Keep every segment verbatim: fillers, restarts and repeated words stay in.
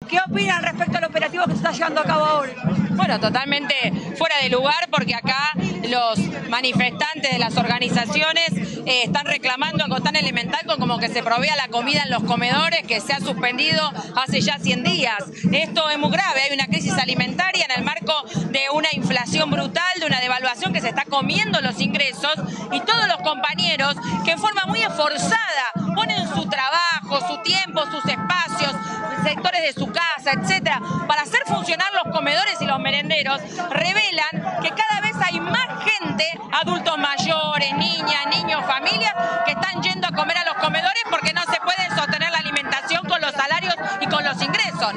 ¿Qué opinan respecto al operativo que se está llevando a cabo ahora? Bueno, totalmente fuera de lugar, porque acá los manifestantes de las organizaciones eh, están reclamando algo tan elemental como que se provea la comida en los comedores, que se ha suspendido hace ya cien días. Esto es muy grave, hay una crisis alimentaria en el marco de una inflación brutal, de una devaluación que se está comiendo los ingresos, y todos los compañeros que en forma muy esforzada ponen su trabajo, su tiempo, sus espacios, sectores de su casa, etcétera, para hacer funcionar los comedores y los merenderos, revelan que cada vez hay más gente, adultos mayores, niñas, niños, familias, que están yendo a comer a los comedores porque no se puede sostener la alimentación con los salarios y con los ingresos,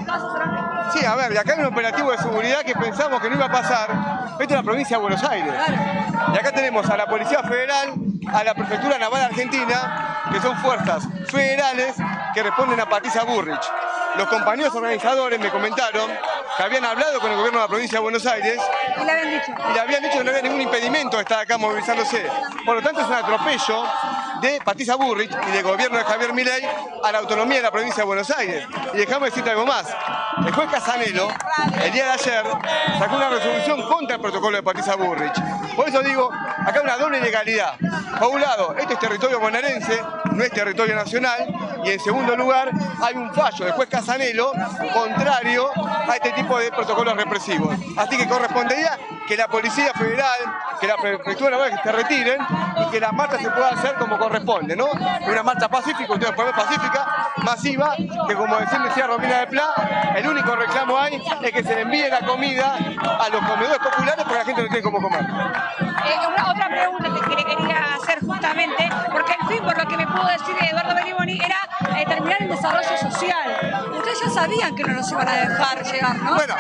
¿no? Sí, a ver, y acá hay un operativo de seguridad que pensamos que no iba a pasar. Esto es la provincia de Buenos Aires. Y acá tenemos a la Policía Federal, a la Prefectura Naval Argentina, que son fuerzas federales que responden a Patricia Bullrich. Los compañeros organizadores me comentaron que habían hablado con el gobierno de la provincia de Buenos Aires ¿Qué le habían dicho? y le habían dicho que no había ningún impedimento de estar acá movilizándose. Por lo tanto, es un atropello de Patricia Bullrich y del gobierno de Javier Milei a la autonomía de la provincia de Buenos Aires. Y dejame decirte algo más. El juez Casanelo, el día de ayer, sacó una resolución contra el protocolo de Patricia Bullrich. Por eso digo, acá hay una doble legalidad. Por un lado, esto es territorio bonaerense, no es territorio nacional. Y en segundo lugar, hay un fallo del juez Casanelo contrario a este tipo de protocolos represivos. Así que correspondería que la Policía Federal, que la Prefectura Naval se retiren y que la marcha se pueda hacer como corresponde, ¿no? Una marcha pacífica, ustedes pueden ver pacífica, masiva, que como decía Romina de Pla, el único reclamo hay es que se le envíe la comida a los comedores populares porque la gente no tiene cómo comer. Eh, una otra pregunta que le quería hacer justamente, porque el fin, por lo que me pudo decir Eduardo Beriboni, era eh, terminar el desarrollo social. Ustedes ya sabían que no nos iban a dejar llegar, ¿no? Bueno,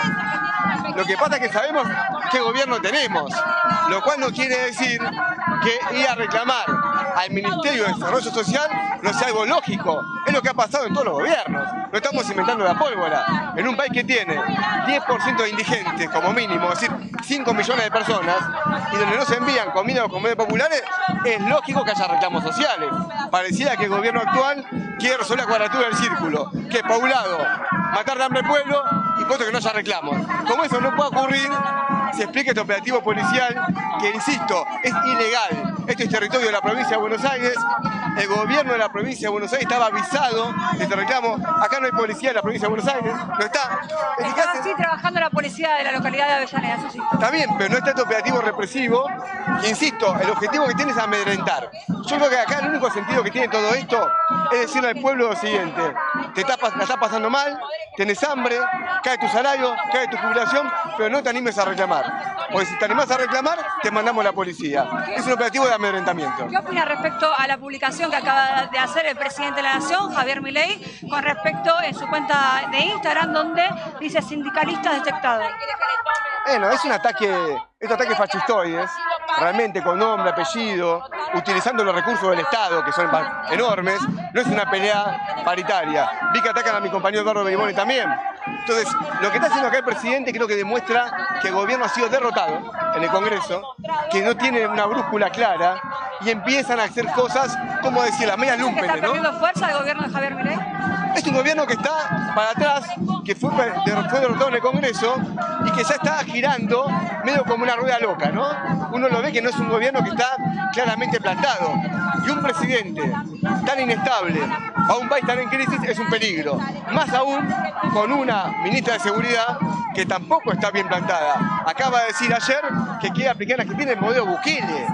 lo que pasa es que sabemos qué gobierno tenemos, lo cual no quiere decir que ir a reclamar al Ministerio de Desarrollo Social no sea algo lógico. Es lo que ha pasado en todos los gobiernos. No estamos inventando la pólvora. En un país que tiene diez por ciento de indigentes, como mínimo, es decir, cinco millones de personas, y donde no se envían comida a los comedores populares, es lógico que haya reclamos sociales. Pareciera que el gobierno actual quiere resolver la cuadratura del círculo, que es, por un lado, matar de hambre al pueblo, y por otro, que no haya reclamos. Como eso no puede ocurrir, se explica este operativo policial, que, insisto, es ilegal. Este es territorio de la provincia de Buenos Aires. El gobierno de la provincia de Buenos Aires estaba avisado de este reclamo. Acá no hay policía de la provincia de Buenos Aires, no está. Estaba así trabajando la policía de la localidad de Avellaneda, eso sí. Está bien, pero no está este operativo represivo. Insisto, el objetivo que tiene es amedrentar. Yo creo que acá el único sentido que tiene todo esto es decirle al pueblo lo siguiente: te está, la estás pasando mal, tenés hambre, cae tu salario, cae tu jubilación, pero no te animes a reclamar. Porque si te animás a reclamar, te mandamos a la policía. Es un operativo de amedrentamiento. ¿Qué opina respecto a la publicación que acaba de hacer el presidente de la Nación, Javier Milei, con respecto en su cuenta de Instagram, donde dice sindicalistas detectados? Bueno, es un ataque, estos ataques fascistoides, realmente con nombre, apellido, utilizando los recursos del Estado, que son enormes. No es una pelea paritaria. Vi que atacan a mi compañero Eduardo Beriboni también. Entonces, lo que está haciendo acá el presidente creo que demuestra que el gobierno ha sido derrotado en el Congreso, que no tiene una brújula clara y empiezan a hacer cosas, como decir, las medias lumpenes, ¿no? ¿Está perdiendo fuerza el gobierno de Javier Milei? Es un gobierno que está para atrás, que fue, fue derrotado en el Congreso y que ya está girando medio como una rueda loca, ¿no? Uno lo ve que no es un gobierno que está claramente plantado. Y un presidente tan inestable a un país tan en crisis es un peligro. Más aún con una ministra de Seguridad que tampoco está bien plantada. Acaba de decir ayer que quiere aplicar en Argentina el modelo Bukele.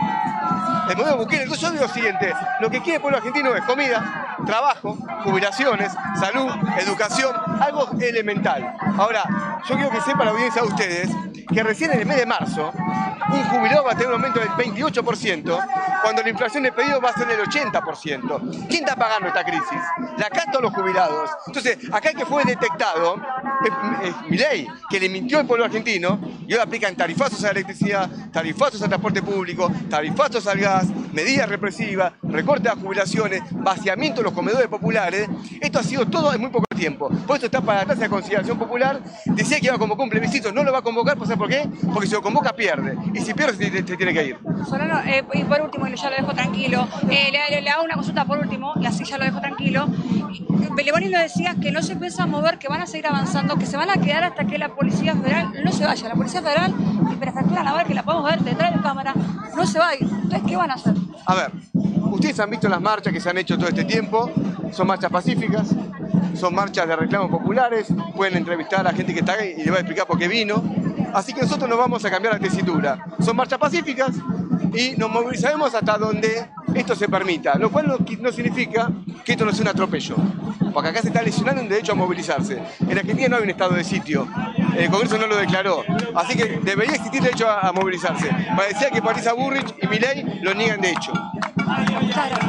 El modelo Bukele. Entonces yo digo lo siguiente: lo que quiere el pueblo argentino es comida, trabajo, jubilaciones, salud, educación, algo elemental. Ahora, yo quiero que sepa la audiencia de ustedes que recién en el mes de marzo un jubilado va a tener un aumento del veintiocho por ciento, cuando la inflación de pedido va a ser del ochenta por ciento. ¿Quién está pagando esta crisis? La casta o los jubilados. Entonces, acá el que fue detectado es, es Milei, que le mintió al pueblo argentino, y ahora aplican tarifazos a la electricidad, tarifazos al transporte público, tarifazos al gas, medidas represivas, recorte de las jubilaciones, vaciamiento de los comedores populares. Esto ha sido todo en muy poco tiempo. Por eso está para atrás la Conciliación Popular. Decía que iba a convocar un plebiscito, no lo va a convocar, ¿por qué? Porque si lo convoca pierde. Y y si pierde se, se tiene que ir. Solano, eh, y por último, y ya lo dejo tranquilo, eh, le, le hago una consulta por último, y así ya lo dejo tranquilo. Beliboni nos decía que no se piensa mover, que van a seguir avanzando, que se van a quedar hasta que la Policía Federal no se vaya. La Policía Federal y Prefectura Naval, que la podemos ver detrás de cámara, no se va a ir. Entonces, ¿qué van a hacer? A ver, ustedes han visto las marchas que se han hecho todo este tiempo, son marchas pacíficas, son marchas de reclamos populares, pueden entrevistar a la gente que está ahí y le va a explicar por qué vino. Así que nosotros no vamos a cambiar la tesitura. Son marchas pacíficas y nos movilizaremos hasta donde esto se permita, lo cual no, no significa que esto no sea un atropello, porque acá se está lesionando un derecho a movilizarse. En Argentina no hay un estado de sitio, el Congreso no lo declaró, así que debería existir derecho a, a movilizarse. Parecía que Patricia Bullrich y Milei lo niegan de hecho.